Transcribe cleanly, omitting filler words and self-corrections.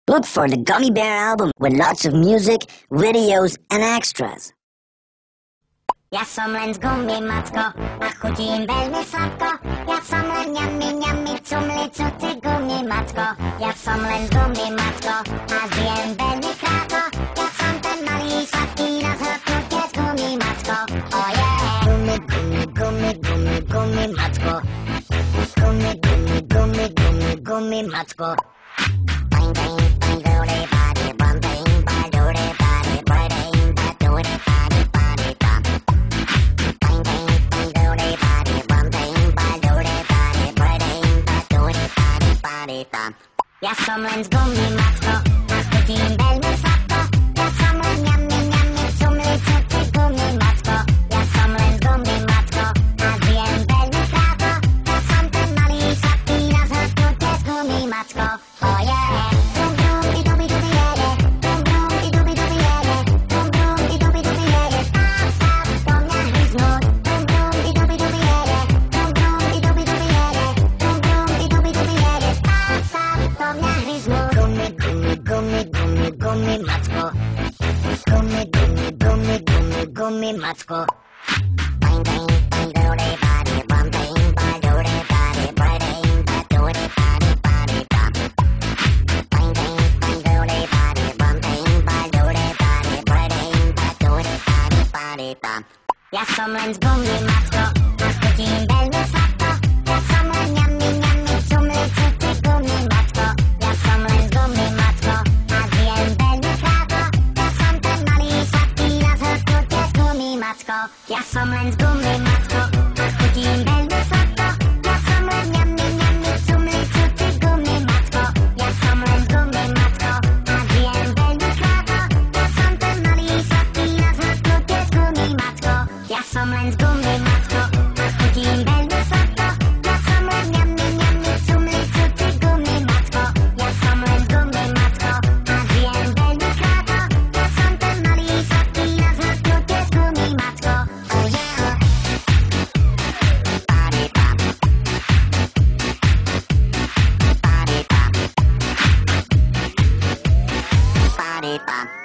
Look for the Gummy Bear album with lots of music, videos, and extras. Ja som len z Gumimacko a chutím veľmi sladko. Ja som len ňami, cumli, cuci Gumimacko. Ja som len z Gumimacko a žijem veľmi krátko. Ja som ten malý sladký na zhrknutie z Gumimacko. Oh yeah! Gumimacko. Gumimacko. Ja som len z Gumimacko a chutím veľmi sladko. Ja som len ňami, cumli, cuci Gumimacko. Ja som len z Gumimacko a žijem veľmi krátko. Ja som ten malý sladký na zhrknutie z Gumimacko. Oh yeah! Dum dum i dubi dubi jede, dum dum i dubi dubi jede, dum dum i dubi dubi jede. Stop po mňa hryznúť, dum dum i dubi dubi jede, dum dum i dubi dubi jede, dum dum i dubi dubi jede. Stop po mňa hryznúť. Gumimacko. Gumimacko. Ja som len z Gumimacko a chutím veľmi sladko. Ja som len ňami, cumli, cuci Gumimacko. Ja som len z Gumimacko a žijem veľmi krátko. Ja som ten malý sladký na zhrknutie z Gumimacko. Ja som len z Gumimacko a chutím veľmi sladko. Ja som len ňami, cumli, cuci Gumimacko. Ja som len z Gumimacko a žijem veľmi krátko. Ja som ten malý sladký na zhrknutie z Gumimacko. Ja som len z Gumimacko a chutím veľmi sladko. Ja som len ňami, cumli, cuci Gumimacko. Ja som len z Gumimacko a žijem veľmi krátko. Ja som ten malý sladký na zhrknutie z Gumimacko. Oh yeah! Party pop.